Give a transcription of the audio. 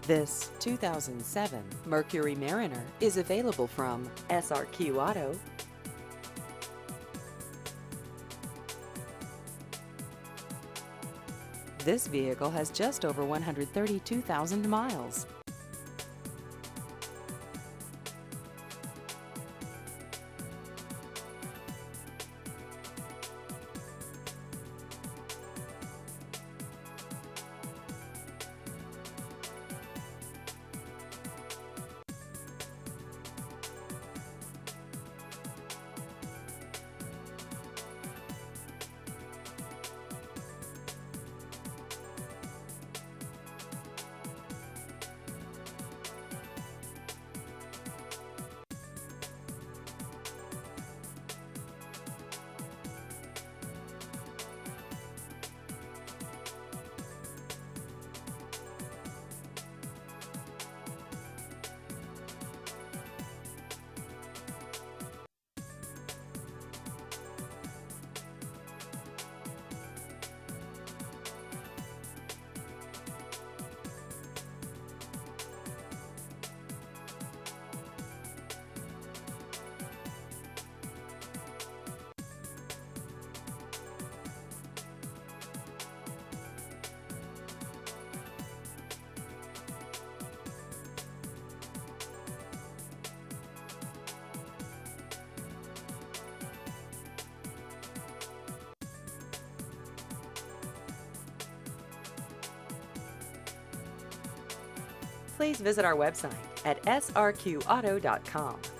This 2007 Mercury Mariner is available from SRQ Auto. This vehicle has just over 132,000 miles. Please visit our website at srqauto.com.